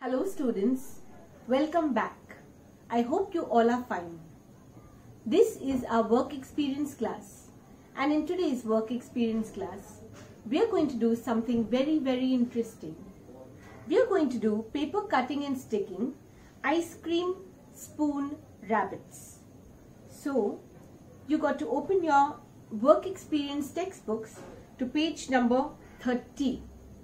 Hello students, welcome back. I hope you all are fine. This is our work experience class, and in today's work experience class, we are going to do something very interesting. We are going to do paper cutting and sticking, ice cream spoon rabbits. So, you got to open your work experience textbooks to page number 30.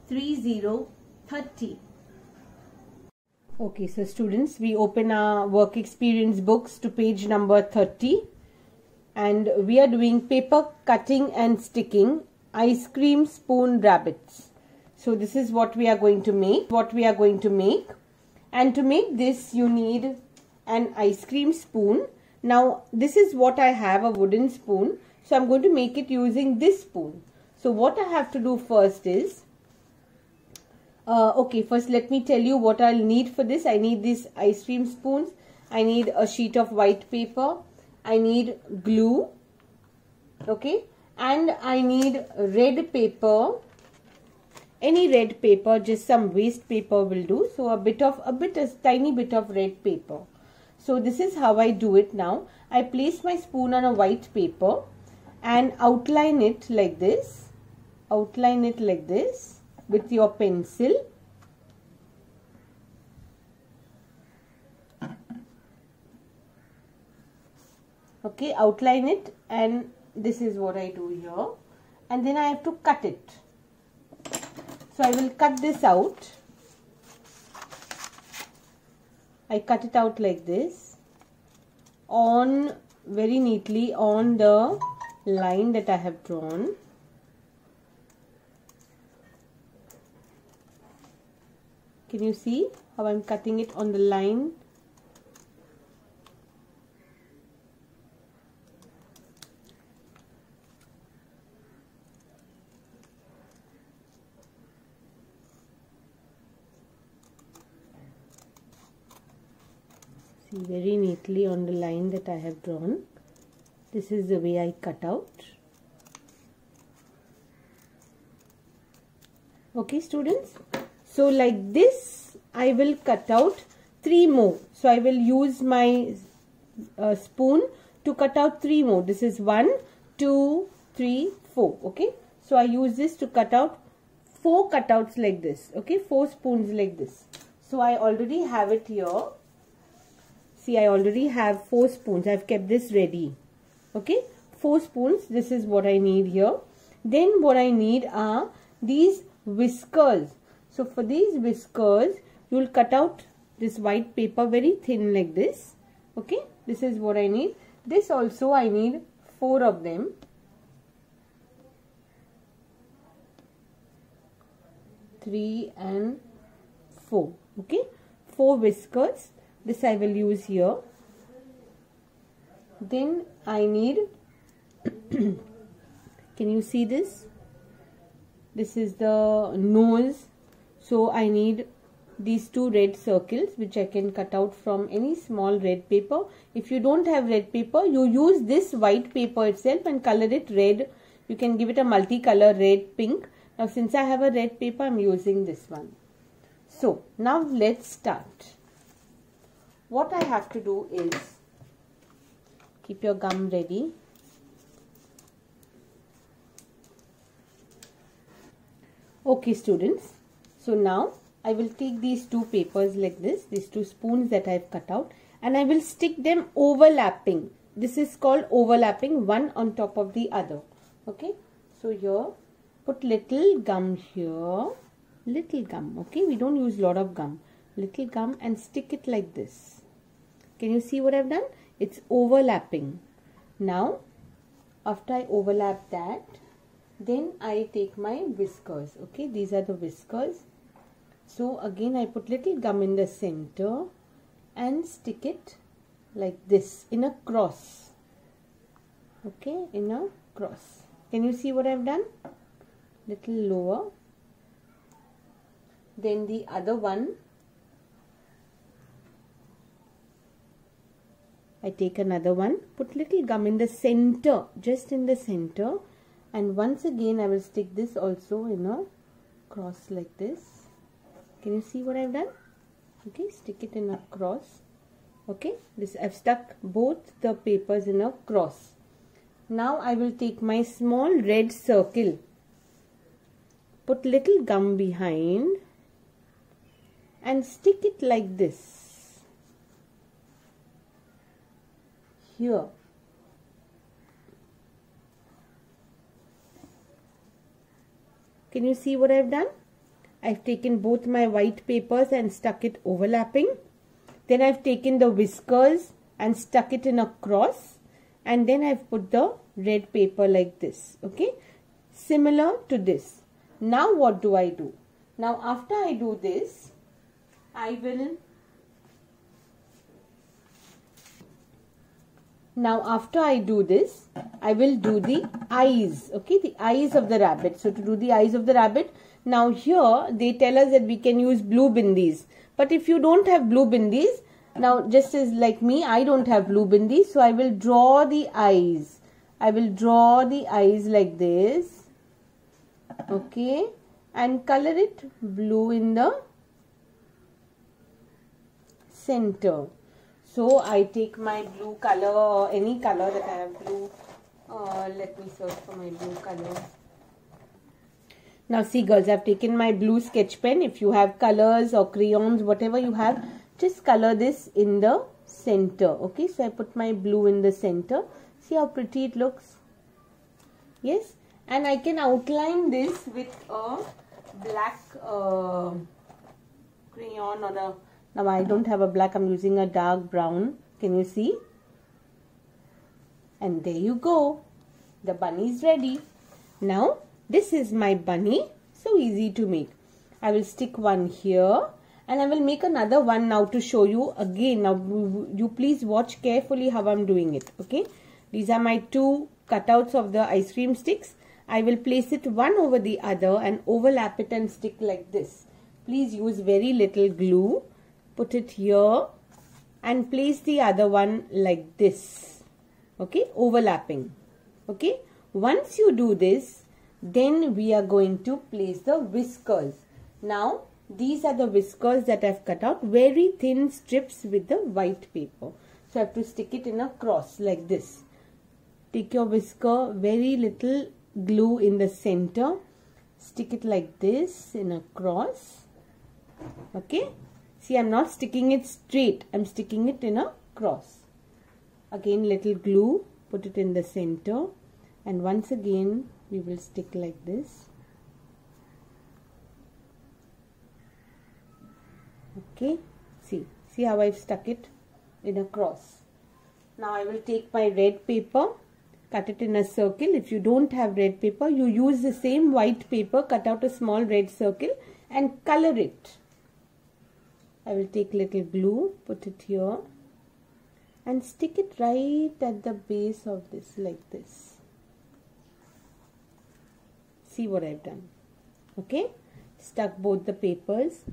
Okay, so students, we open our work experience books to page number 30 and we are doing paper cutting and sticking, ice cream spoon rabbits. So this is what we are going to make. And to make this you need an ice cream spoon. Now this is what I have, a wooden spoon. So I'm going to make it using this spoon. So what I have to do first is, first let me tell you what I'll need for this. I need these ice cream spoons. I need a sheet of white paper. I need glue. Okay. And I need red paper. Any red paper, just some waste paper will do. So a tiny bit of red paper. So this is how I do it now. I place my spoon on a white paper and outline it like this. Outline it like this with your pencil. Okay, outline it, and this is what I do here. And then I have to cut it. So I will cut this out. I cut it out like this, on very neatly on the line that I have drawn. Can you see how I'm cutting it on the line? See, very neatly on the line that I have drawn. This is the way I cut out. Okay, students. So like this, I will cut out 3 more. So I will use my spoon to cut out 3 more. This is 1, 2, 3, 4. Okay. So I use this to cut out 4 cutouts like this. Okay. 4 spoons like this. So I already have it here. See, I already have 4 spoons. I've kept this ready. Okay. 4 spoons. This is what I need here. Then what I need are these whiskers. So for these whiskers, you will cut out this white paper very thin like this. Okay, this is what I need. This also I need 4 of them. Three and 4. Okay, 4 whiskers. This I will use here. Then I need, can you see this? This is the nose. So I need these 2 red circles which I can cut out from any small red paper. If you don't have red paper, you use this white paper itself and color it red. You can give it a multicolor red, pink. Now since I have a red paper, I am using this one. So now let's start. What I have to do is, keep your gum ready. Okay, students. So now I will take these 2 papers like this, these 2 spoons that I have cut out, and I will stick them overlapping. This is called overlapping, one on top of the other. Okay. So here, put little gum here, little gum. Okay. We don't use lot of gum. Little gum and stick it like this. Can you see what I've done? It's overlapping. Now, after I overlap that, then I take my whiskers. Okay. These are the whiskers. So again I put little gum in the center and stick it like this in a cross. Okay, in a cross. Can you see what I've done? Little lower. Then the other one, I take another one, put little gum in the center, just in the center, and once again I will stick this also in a cross like this. Can you see what I've done? Okay, stick it in a cross. Okay, this I've stuck both the papers in a cross. Now I will take my small red circle, put little gum behind and stick it like this here. Can you see what I've done? I've taken both my white papers and stuck it overlapping. Then I've taken the whiskers and stuck it in a cross. And then I've put the red paper like this. Okay. Similar to this. Now what do I do? Now after I do this, I will do the eyes. Okay, the eyes of the rabbit. So to do the eyes of the rabbit, now here they tell us that we can use blue bindis. But if you don't have blue bindis, now just as like me, I don't have blue bindis. So I will draw the eyes. I will draw the eyes like this. Okay, and color it blue in the center. So I take my blue color or any color that I have blue. Let me search for my blue color. Now see girls, I have taken my blue sketch pen. If you have colors or crayons, whatever you have, just color this in the center. Okay, so I put my blue in the center. See how pretty it looks? Yes, and I can outline this with a black crayon or a... Now I don't have a black, I'm using a dark brown. Can you see? And there you go. The bunny is ready. Now this is my bunny. So easy to make. I will stick one here and I will make another one now to show you again. Now you please watch carefully how I'm doing it. Okay. These are my two cutouts of the ice cream sticks. I will place it one over the other and overlap it and stick like this. Please use very little glue. Put it here and place the other one like this. Okay, overlapping. Okay, once you do this, then we are going to place the whiskers. Now, these are the whiskers that I've cut out, very thin strips with the white paper. So, I have to stick it in a cross like this. Take your whisker, very little glue in the center. Stick it like this in a cross. Okay. See, I'm not sticking it straight. I'm sticking it in a cross. Again, little glue. Put it in the center. And once again, we will stick like this. Okay. See how I've stuck it in a cross. Now, I will take my red paper. Cut it in a circle. If you don't have red paper, you use the same white paper. Cut out a small red circle and color it. I will take little glue, put it here and stick it right at the base of this like this. See what I've done. Okay, stuck both the papers.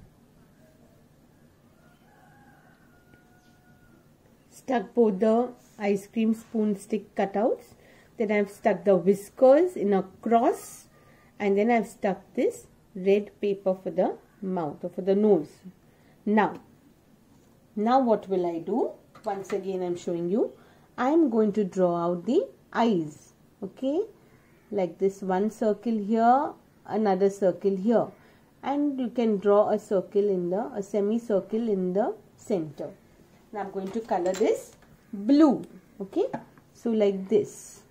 Stuck both the ice cream spoon stick cutouts. Then I've stuck the whiskers in a cross and then I've stuck this red paper for the mouth or for the nose. Now what will I do? Once again I'm showing you. I am going to draw out the eyes. Okay. Like this, one circle here, another circle here. And you can draw a circle a semicircle in the center. Now I'm going to color this blue. Okay. So like this.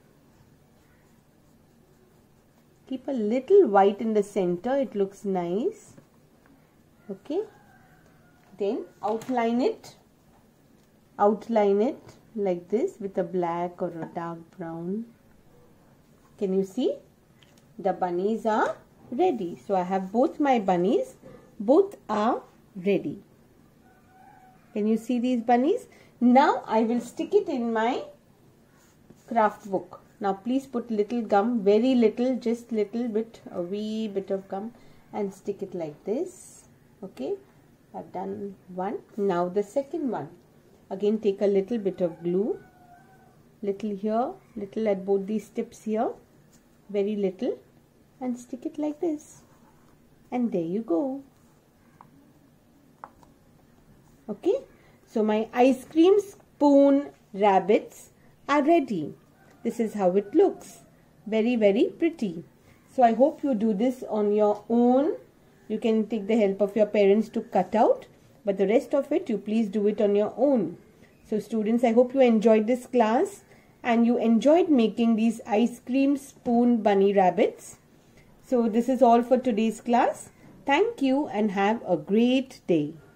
Keep a little white in the center. It looks nice. Okay. Then outline it like this with a black or a dark brown. Can you see? The bunnies are ready. So I have both my bunnies. Both are ready. Can you see these bunnies? Now I will stick it in my craft book. Now please put little gum, very little, just little bit, a wee bit of gum and stick it like this. Okay. I've done one. Now the second one. Again take a little bit of glue. Little here, little at both these tips here. Very little. And stick it like this. And there you go. Okay, so my ice cream spoon rabbits are ready. This is how it looks. Very, very pretty. So I hope you do this on your own. You can take the help of your parents to cut out, but the rest of it, you please do it on your own. So students, I hope you enjoyed this class and you enjoyed making these ice cream spoon bunny rabbits. So this is all for today's class. Thank you and have a great day.